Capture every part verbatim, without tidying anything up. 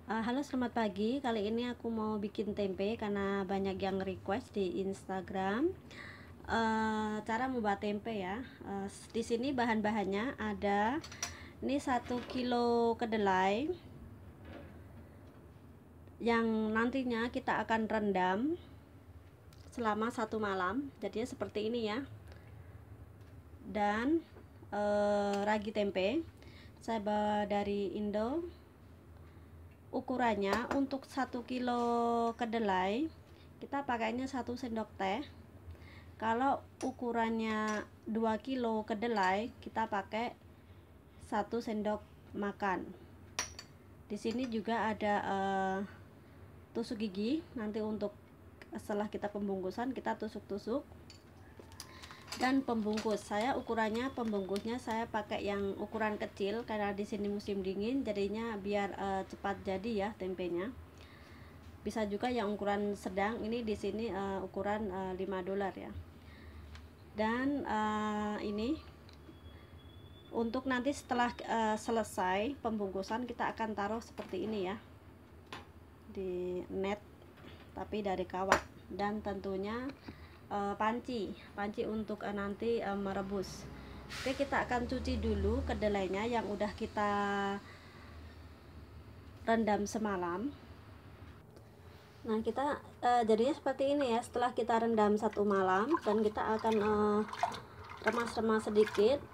Uh, halo, selamat pagi. Kali ini aku mau bikin tempe karena banyak yang request di Instagram. Uh, cara membuat tempe ya. Uh, di sini bahan-bahannya ada ini satu kilo kedelai yang nantinya kita akan rendam selama satu malam. Jadinya seperti ini ya. Dan uh, ragi tempe saya bawa dari Indo. Ukurannya untuk satu kilo kedelai kita pakainya satu sendok teh. Kalau ukurannya dua kilo kedelai kita pakai satu sendok makan. Di sini juga ada uh, tusuk gigi, nanti untuk setelah kita pembungkusan kita tusuk-tusuk. Dan pembungkus, saya ukurannya pembungkusnya saya pakai yang ukuran kecil karena di sini musim dingin, jadinya biar uh, cepat jadi ya tempenya. Bisa juga yang ukuran sedang, ini di sini uh, ukuran uh, lima dolar ya. Dan uh, ini untuk nanti setelah uh, selesai pembungkusan kita akan taruh seperti ini ya, di net tapi dari kawat. Dan tentunya Uh, panci panci untuk uh, nanti uh, merebus. Oke, kita akan cuci dulu kedelainya yang udah kita rendam semalam. Nah, kita uh, jadinya seperti ini ya setelah kita rendam satu malam, dan kita akan uh, remas-remas sedikit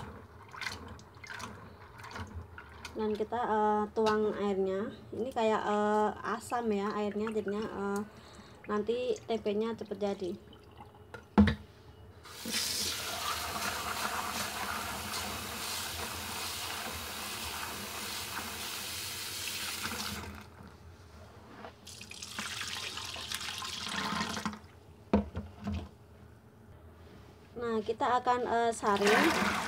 dan kita uh, tuang airnya. Ini kayak uh, asam ya airnya, jadinya uh, nanti tempenya cepet jadi. Nah, kita akan uh, saring.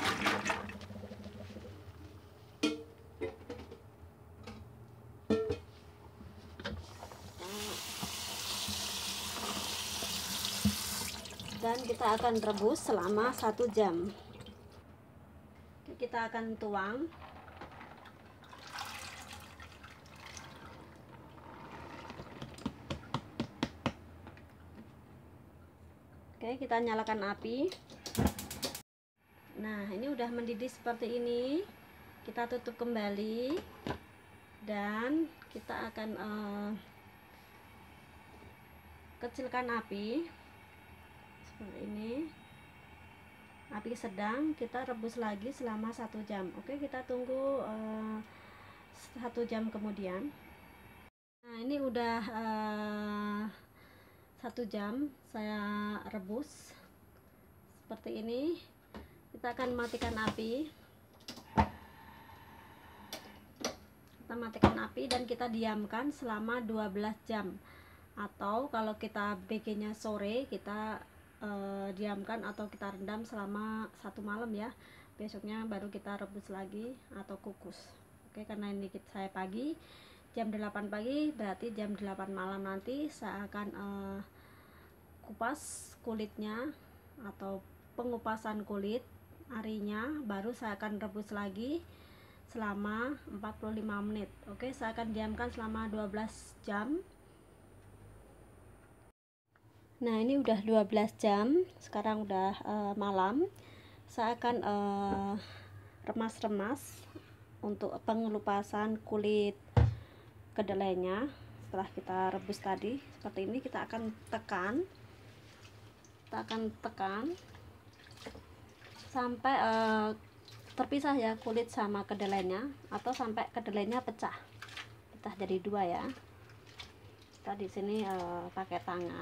Dan kita akan rebus selama satu jam. Kita akan tuang. Oke, kita nyalakan api. Nah, ini udah mendidih seperti ini. Kita tutup kembali dan kita akan uh, kecilkan api seperti ini. Api sedang, kita rebus lagi selama satu jam. Oke, kita tunggu uh, satu jam kemudian. Nah, ini udah uh, satu jam saya rebus seperti ini. Kita akan matikan api. Kita matikan api dan kita diamkan selama dua belas jam. Atau kalau kita bikinnya sore, kita uh, diamkan atau kita rendam selama satu malam ya. Besoknya baru kita rebus lagi atau kukus. Oke, karena ini saya pagi, jam delapan pagi, berarti jam delapan malam nanti saya akan uh, kupas kulitnya atau pengupasan kulit arinya, baru saya akan rebus lagi selama empat puluh lima menit. Oke, saya akan diamkan selama dua belas jam. Nah, ini udah dua belas jam, sekarang udah uh, malam. Saya akan uh, remas-remas untuk pengelupasan kulit kedelainya. Setelah kita rebus tadi seperti ini, kita akan tekan kita akan tekan sampai uh, terpisah ya kulit sama kedelainya, atau sampai kedelainya pecah pecah jadi dua ya. Kita di sini uh, pakai tangan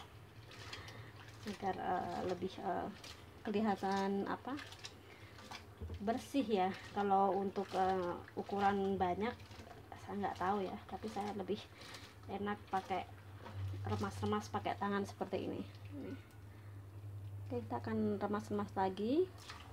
agar uh, lebih uh, kelihatan apa bersih ya. Kalau untuk uh, ukuran banyak saya nggak tahu ya, tapi saya lebih enak pakai remas-remas pakai tangan seperti ini. Ini. Oke, kita akan remas-remas lagi.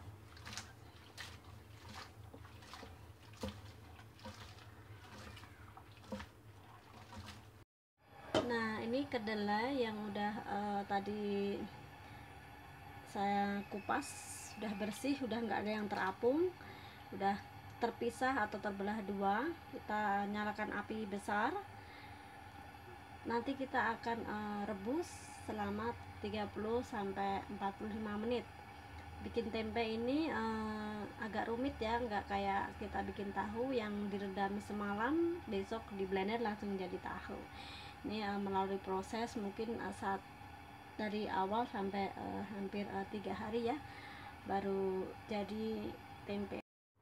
Nah, ini kedelai yang udah uh, tadi saya kupas, sudah bersih, udah nggak ada yang terapung, udah terpisah atau terbelah dua. Kita nyalakan api besar. Nanti kita akan uh, rebus selama tiga puluh sampai empat puluh lima menit. Bikin tempe ini uh, agak rumit ya, nggak kayak kita bikin tahu yang diredami semalam, besok di blender langsung jadi tahu. Ini uh, melalui proses mungkin uh, saat dari awal sampai uh, hampir uh, tiga hari ya, baru jadi tempe.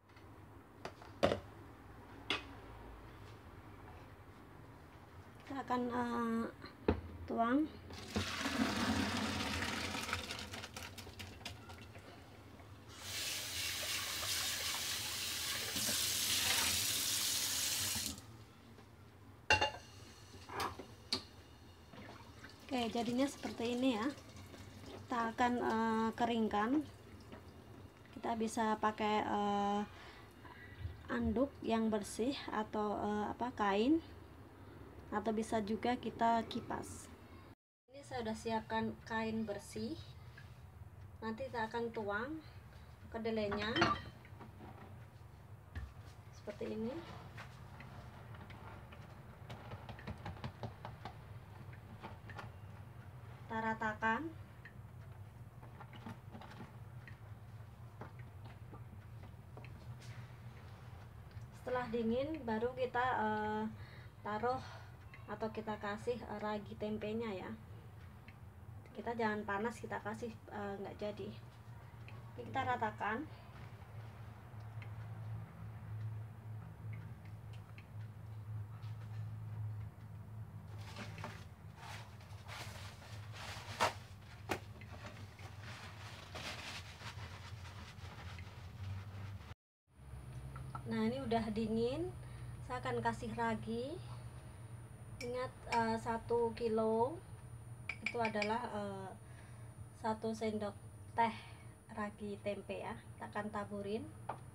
Kita akan uh, tuang. Oke, jadinya seperti ini ya. Kita akan uh, keringkan. Kita bisa pakai uh, anduk yang bersih atau uh, apa kain, atau bisa juga kita kipas. Ini saya sudah siapkan kain bersih. Nanti kita akan tuang kedelainya seperti ini. Kita ratakan. Setelah dingin baru kita uh, taruh atau kita kasih uh, ragi tempenya ya. Kita jangan panas, kita kasih uh, nggak jadi. Ini kita ratakan. Nah, ini udah dingin. Saya akan kasih ragi. Ingat uh, satu kilo itu adalah uh, satu sendok teh ragi tempe ya. Kita akan taburin.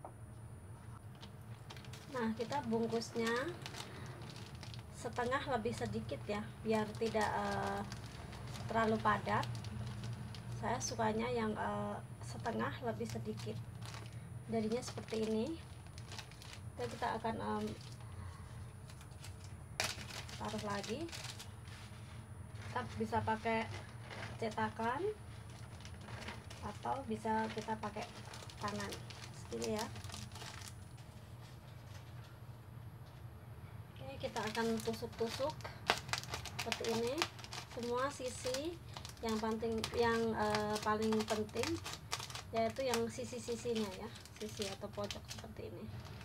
Nah, kita bungkusnya setengah lebih sedikit ya, biar tidak uh, terlalu padat. Saya sukanya yang uh, setengah lebih sedikit. Jadinya seperti ini. Kita akan um, taruh lagi. Kita bisa pakai cetakan atau bisa kita pakai tangan seperti ya. Oke, kita akan tusuk-tusuk seperti ini semua sisi. Yang penting, yang uh, paling penting yaitu yang sisi-sisinya ya, sisi atau pojok seperti ini.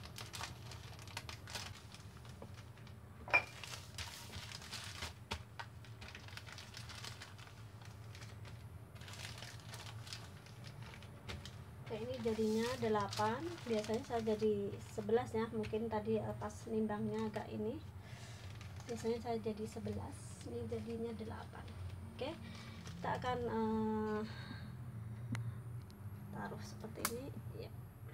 Oke, ini jadinya delapan. Biasanya saya jadi sebelas ya, mungkin tadi pas nimbangnya agak ini, biasanya saya jadi sebelas, ini jadinya delapan. Oke, kita akan uh, taruh seperti ini ya.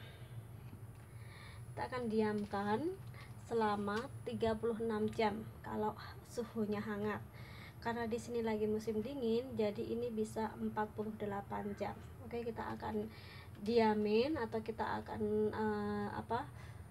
Kita akan diamkan selama tiga puluh enam jam kalau suhunya hangat. Karena di sini lagi musim dingin, jadi ini bisa empat puluh delapan jam. Oke, kita akan diamin atau kita akan uh, apa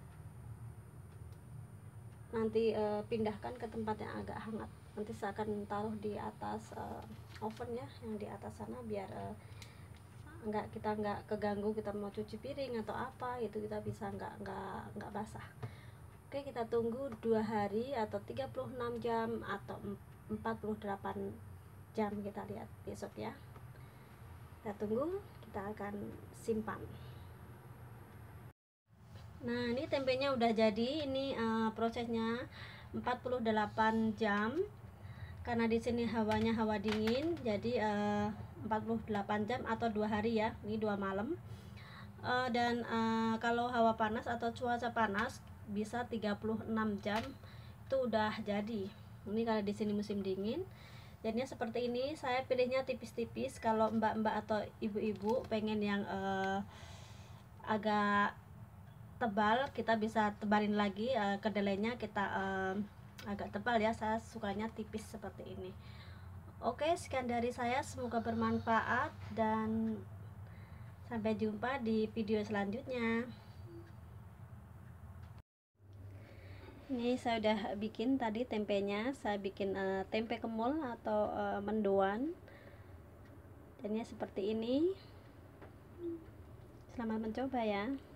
nanti uh, pindahkan ke tempat yang agak hangat. Nanti saya akan taruh di atas uh, oven ya, yang di atas sana, biar uh, nggak kita nggak keganggu, kita mau cuci piring atau apa itu kita bisa nggak nggak nggak basah. Oke, kita tunggu dua hari atau tiga puluh enam jam atau empat puluh delapan jam, kita lihat besok ya. Kita tunggu, kita akan simpan. Nah, ini tempenya udah jadi. Ini uh, prosesnya empat puluh delapan jam. Karena di sini hawanya hawa dingin, jadi uh, empat puluh delapan jam atau dua hari ya. Ini dua malam. Uh, dan uh, kalau hawa panas atau cuaca panas bisa tiga puluh enam jam itu udah jadi. Ini kalau di sini musim dingin. Jadinya seperti ini. Saya pilihnya tipis-tipis. Kalau mbak-mbak atau ibu-ibu pengen yang uh, agak tebal, kita bisa tebalin lagi uh, kedelainya, kita uh, agak tebal ya. Saya sukanya tipis seperti ini. Oke, sekian dari saya, semoga bermanfaat dan sampai jumpa di video selanjutnya. Ini saya udah bikin tadi tempenya, saya bikin uh, tempe kemul atau uh, mendoan. Jadinya seperti ini. Selamat mencoba ya.